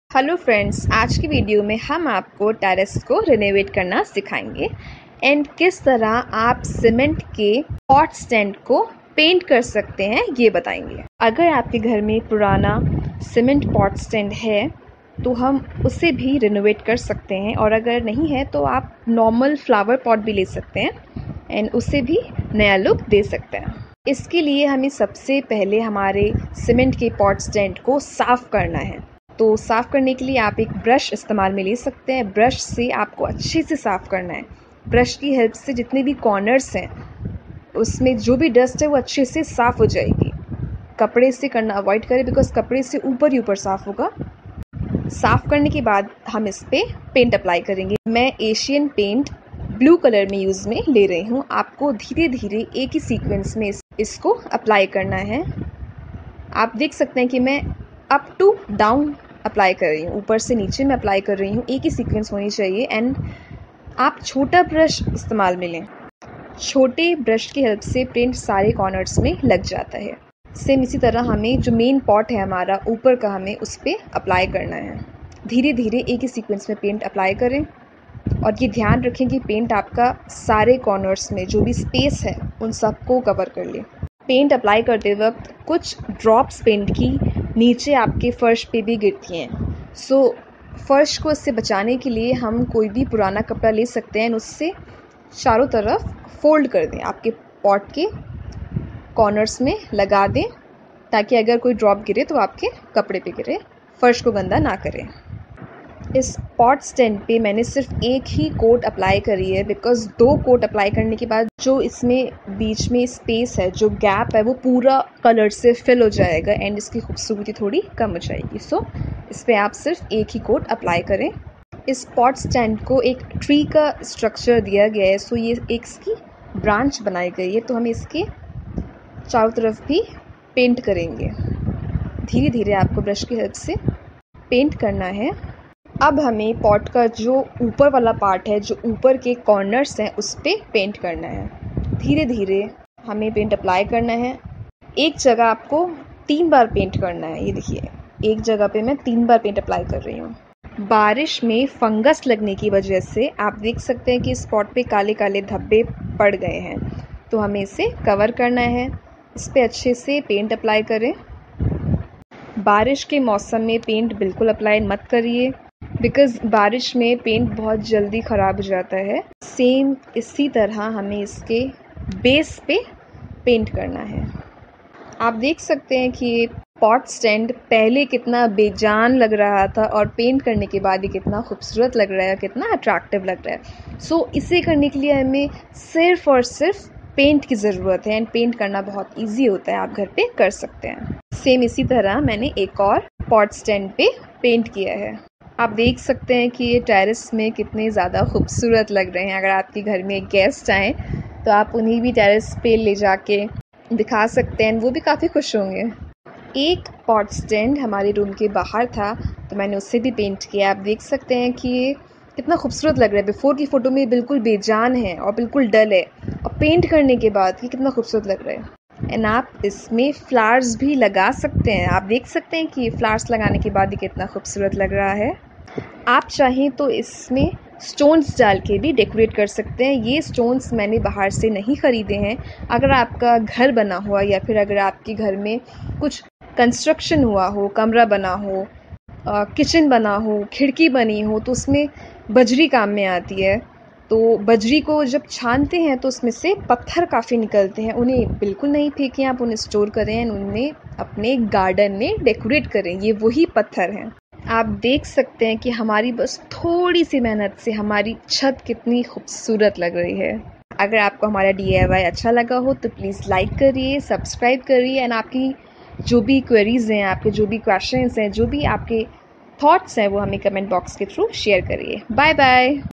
Hello friends, आज की video में हम आपको टेरेस को रिनोवेट करना सिखाएंगे एंड किस तरह आप सीमेंट के पॉट स्टैंड को पेंट कर सकते हैं ये बताएंगे। अगर आपके घर में पुराना सीमेंट पॉट स्टैंड है तो हम उसे भी रिनोवेट कर सकते हैं, और अगर नहीं है तो आप नॉर्मल फ्लावर पॉट भी ले सकते हैं एंड उसे भी नया लुक दे सकते हैं। इसके लिए हमें सबसे पहले हमारे सीमेंट के पॉट स्टैंड को साफ़ करना है। तो साफ़ करने के लिए आप एक ब्रश इस्तेमाल में ले सकते हैं। ब्रश से आपको अच्छे से साफ़ करना है। ब्रश की हेल्प से जितने भी कॉर्नर्स हैं उसमें जो भी डस्ट है वो अच्छे से साफ़ हो जाएगी। कपड़े से करना अवॉइड करें, बिकॉज कपड़े से ऊपर ही ऊपर साफ़ होगा। साफ़ करने के बाद हम इस पर पेंट अप्लाई करेंगे। मैं एशियन पेंट ब्लू कलर में यूज़ में ले रही हूँ। आपको धीरे धीरे एक ही सीक्वेंस में इसको अप्लाई करना है। आप देख सकते हैं कि मैं अप टू डाउन अप्लाई कर रही हूँ, ऊपर से नीचे में अप्लाई कर रही हूँ। एक ही सीक्वेंस होनी चाहिए एंड आप छोटा ब्रश इस्तेमाल में लें। छोटे ब्रश की हेल्प से पेंट सारे कॉर्नर्स में लग जाता है। सेम इसी तरह हमें जो मेन पॉट है हमारा ऊपर का, हमें उस पर अप्लाई करना है। धीरे धीरे एक ही सीक्वेंस में पेंट अप्लाई करें, और ये ध्यान रखें कि पेंट आपका सारे कॉर्नर्स में जो भी स्पेस है उन सबको कवर कर ले। पेंट अप्लाई करते वक्त कुछ ड्रॉप्स पेंट की नीचे आपके फ़र्श पे भी गिरती हैं। सो फ़र्श को इससे बचाने के लिए हम कोई भी पुराना कपड़ा ले सकते हैं और उससे चारों तरफ फोल्ड कर दें, आपके पॉट के कॉर्नर्स में लगा दें, ताकि अगर कोई ड्रॉप गिरे तो आपके कपड़े पे गिरे, फ़र्श को गंदा ना करें। इस पॉट स्टैंड पे मैंने सिर्फ एक ही कोट अप्लाई करी है, बिकॉज़ 2 कोट अप्लाई करने के बाद जो इसमें बीच में स्पेस है, जो गैप है, वो पूरा कलर से फिल हो जाएगा एंड इसकी खूबसूरती थोड़ी कम हो जाएगी। सो इस पर आप सिर्फ एक ही कोट अप्लाई करें। इस पॉट स्टैंड को एक ट्री का स्ट्रक्चर दिया गया है, सो ये एक इसकी ब्रांच बनाई गई है, तो हम इसके चारों तरफ भी पेंट करेंगे। धीरे धीरे आपको ब्रश की हेल्प से पेंट करना है। अब हमें पॉट का जो ऊपर वाला पार्ट है, जो ऊपर के कॉर्नर्स हैं, उस पर पेंट करना है। धीरे धीरे हमें पेंट अप्लाई करना है। एक जगह आपको 3 बार पेंट करना है। ये देखिए, एक जगह पे मैं 3 बार पेंट अप्लाई कर रही हूँ। बारिश में फंगस लगने की वजह से आप देख सकते हैं कि इस पॉट पे काले काले धब्बे पड़ गए हैं, तो हमें इसे कवर करना है। इस पर अच्छे से पेंट अप्लाई करें। बारिश के मौसम में पेंट बिल्कुल अप्लाई मत करिए, बिकॉज़ बारिश में पेंट बहुत जल्दी ख़राब हो जाता है। सेम इसी तरह हमें इसके बेस पे पेंट करना है। आप देख सकते हैं कि ये पॉट स्टैंड पहले कितना बेजान लग रहा था और पेंट करने के बाद ये कितना खूबसूरत लग रहा है, कितना अट्रैक्टिव लग रहा है। सो इसे करने के लिए हमें सिर्फ़ और सिर्फ पेंट की ज़रूरत है, एंड पेंट करना बहुत ईजी होता है, आप घर पे कर सकते हैं। सेम इसी तरह मैंने एक और पॉट स्टैंड पे पेंट किया है। आप देख सकते हैं कि ये टेरेस में कितने ज़्यादा खूबसूरत लग रहे हैं। अगर आपके घर में गेस्ट आएँ तो आप उन्हें भी टेरेस पे ले जाके दिखा सकते हैं, वो भी काफ़ी खुश होंगे। एक पॉट स्टैंड हमारे रूम के बाहर था, तो मैंने उससे भी पेंट किया। आप देख सकते हैं कि ये कितना खूबसूरत लग रहा है। बिफ़ोर की फ़ोटो में बिल्कुल बेजान है और बिल्कुल डल है, और पेंट करने के बाद ये कितना खूबसूरत लग रहा है। एंड आप इसमें फ्लावर्स भी लगा सकते हैं। आप देख सकते हैं कि फ्लावर्स लगाने के बाद ये कितना खूबसूरत लग रहा है। आप चाहें तो इसमें स्टोन्स डाल के भी डेकोरेट कर सकते हैं। ये स्टोन्स मैंने बाहर से नहीं ख़रीदे हैं। अगर आपका घर बना हुआ, या फिर अगर आपके घर में कुछ कंस्ट्रक्शन हुआ हो, कमरा बना हो, किचन बना हो, खिड़की बनी हो, तो उसमें बजरी काम में आती है। तो बजरी को जब छानते हैं तो उसमें से पत्थर काफ़ी निकलते हैं। उन्हें बिल्कुल नहीं फेंकें, आप उन्हें स्टोर करें, उन्हें अपने गार्डन में डेकोरेट करें। ये वही पत्थर हैं। आप देख सकते हैं कि हमारी बस थोड़ी सी मेहनत से हमारी छत कितनी खूबसूरत लग रही है। अगर आपको हमारा DIY अच्छा लगा हो तो प्लीज़ लाइक करिए, सब्सक्राइब करिए, एंड आपकी जो भी क्वेरीज़ हैं, आपके जो भी क्वेश्चंस हैं, जो भी आपके थॉट्स हैं, वो हमें कमेंट बॉक्स के थ्रू शेयर करिए। Bye bye.